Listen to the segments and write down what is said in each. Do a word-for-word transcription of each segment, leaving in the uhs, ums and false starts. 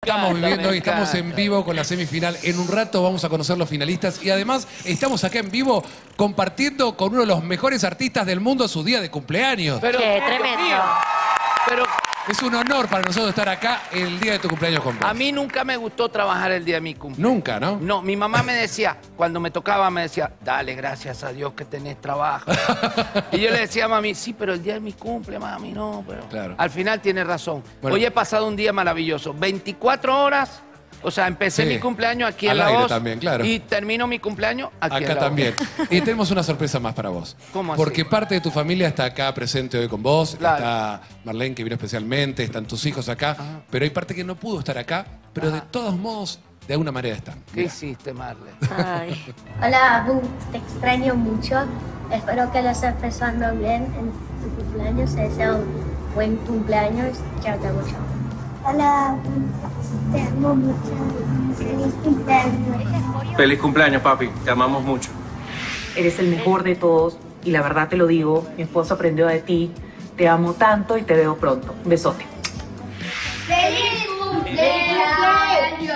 Estamos viviendo hoy, estamos en vivo con la semifinal. En un rato vamos a conocer los finalistas y además estamos acá en vivo compartiendo con uno de los mejores artistas del mundo su día de cumpleaños. Pero, Qué tremendo. Pero es un honor para nosotros estar acá el día de tu cumpleaños con vos. a mí nunca me gustó trabajar el día de mi cumpleaños. Nunca, ¿no? No, mi mamá me decía, cuando me tocaba, me decía, dale, gracias a Dios que tenés trabajo. Y yo le decía a mami, sí, pero el día de mi cumple, mami, no, pero... Claro. Al final tiene razón. Bueno. Hoy he pasado un día maravilloso. veinticuatro horas, o sea, empecé Sí. mi cumpleaños aquí Al en La aire Voz. también, claro. Y termino mi cumpleaños aquí en Acá La también. Voz. Y tenemos una sorpresa más para vos. ¿Cómo así? Porque parte de tu familia está acá presente hoy con vos. Claro. Está Marlene, que vino especialmente. Están tus hijos acá. Ajá. Pero hay parte que no pudo estar acá. Pero Ajá. de todos modos, de alguna manera están. ¿Qué Mirá. hiciste, Marlene? Ay. Hola, Abu, te extraño mucho. Espero que lo estés pasando bien en tu cumpleaños. Te deseo un buen cumpleaños. Chao, te amo, chao. Hola, Abu, te amo mucho. Feliz cumpleaños. Feliz cumpleaños, papi. Te amamos mucho. Eres el mejor de todos y la verdad te lo digo, mi esposo aprendió de ti. Te amo tanto y te veo pronto. Un besote. ¡Feliz cumpleaños!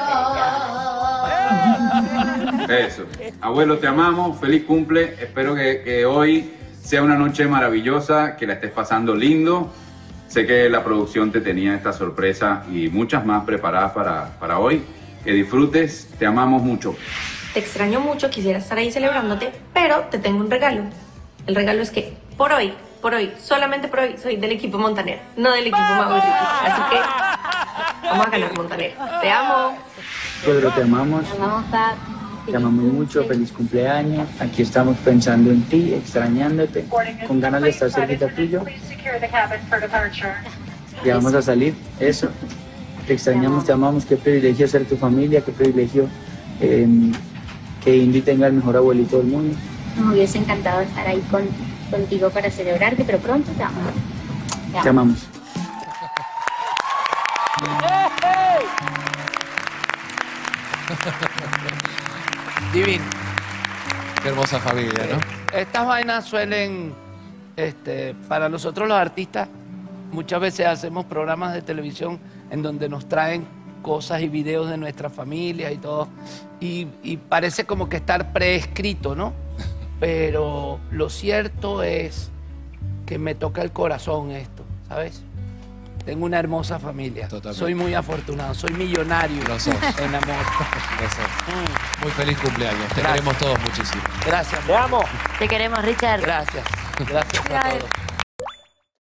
Eso. Abuelo, te amamos. Feliz cumple. Espero que, que hoy sea una noche maravillosa, que la estés pasando lindo. Sé que la producción te tenía esta sorpresa y muchas más preparadas para, para hoy. Que disfrutes. Te amamos mucho. Te extraño mucho, quisiera estar ahí celebrándote, pero te tengo un regalo. El regalo es que por hoy, por hoy, solamente por hoy, soy del equipo Montaner, no del equipo Mauricio. Así que vamos a ganar Montaner. Te amo. Pedro, te amamos. Te amamos, Pap. Te amamos mucho, feliz cumpleaños. Aquí estamos pensando en ti, extrañándote, con ganas de estar cerquita tuyo. Ya vamos a salir, eso. Te extrañamos, te amamos. Qué privilegio ser tu familia, qué privilegio eh, que Indy tenga el mejor abuelito del mundo. Nos hubiese encantado estar ahí con, contigo para celebrarte, pero pronto te amo. Te amo. Te amamos. Divino. Qué hermosa familia, ¿no? Estas vainas suelen, este, para nosotros los artistas, muchas veces hacemos programas de televisión en donde nos traen cosas y videos de nuestra familia y todo, y, y parece como que estar preescrito, ¿no? Pero lo cierto es que me toca el corazón esto, ¿sabes? Tengo una hermosa familia. Totalmente. Soy muy afortunado, soy millonario Lo sos. en amor. Lo sos. Mm, Muy feliz cumpleaños. Te Gracias. queremos todos muchísimo. Gracias. Te amo. Te queremos, Richard. Gracias. Gracias a todos.